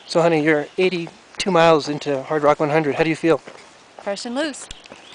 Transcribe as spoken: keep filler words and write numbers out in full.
So honey, you're eighty-two miles into Hard Rock one hundred. How do you feel? Fresh and loose.